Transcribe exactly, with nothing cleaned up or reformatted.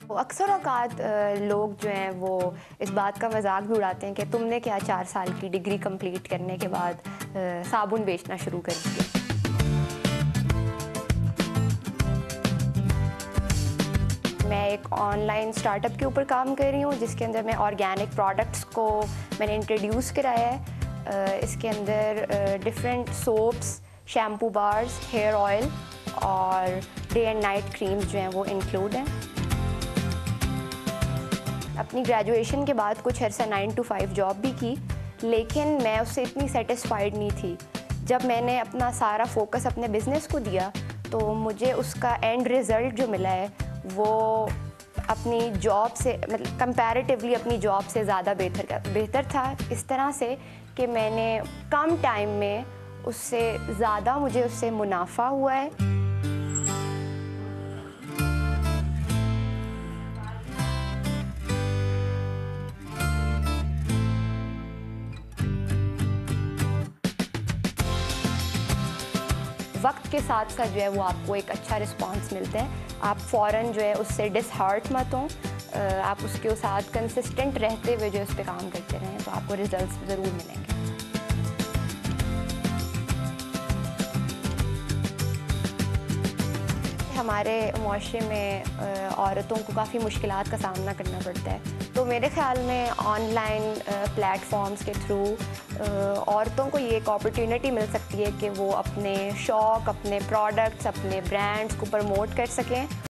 اکثر اوقات لوگ جو ہیں وہ اس بات کا مذاق بھی اڑاتے ہیں کہ تم نے کیا چار سال کی ڈگری کمپلیٹ کرنے کے بعد صابن بیچنا شروع کر دیا. میں ایک آن لائن اسٹارٹ اپ کے اوپر کام کر رہی ہوں جس کے اندر میں آرگینک پروڈکٹس کو میں نے انٹروڈیوس کرایا ہے. اس کے اندر different soaps, shampoo bars, hair oil اور ڈے اینڈ نائٹ کریمز جو ہیں وہ انکلوڈ ہیں. اپنی گریجویشن کے بعد کچھ عرصہ نائن ٹو فائیو جاب بھی کی، لیکن میں اس سے اتنی سیٹسفائیڈ نہیں تھی. جب میں نے اپنا سارا فوکس اپنے بزنس کو دیا تو مجھے اس کا اینڈ ریزلٹ جو ملا ہے وہ اپنی جاب سے مطلب کمپیریٹیولی اپنی جاب سے زیادہ بہتر بہتر تھا. اس طرح سے کہ میں نے کم ٹائم میں اس سے زیادہ مجھے اس سے منافع ہوا ہے. وقت کے ساتھ ساتھ جو ہے وہ آپ کو ایک اچھا رسپانس ملتا ہے. آپ فوراً جو ہے اس سے ڈس ہارٹ مت ہوں، آپ اس کے ساتھ کنسسٹنٹ رہتے ہوئے جو اس پہ کام کرتے رہیں تو آپ کو ریزلٹس ضرور ملیں گے. ہمارے معاشرے میں عورتوں کو کافی مشکلات کا سامنا کرنا پڑتا ہے، تو میرے خیال میں آن لائن پلیٹ فارمز کے تھرو عورتوں کو یہ ایک اپرچونٹی مل سکتی ہے کہ وہ اپنے شوق، اپنے پروڈکٹس، اپنے برانڈس کو پروموٹ کر سکیں.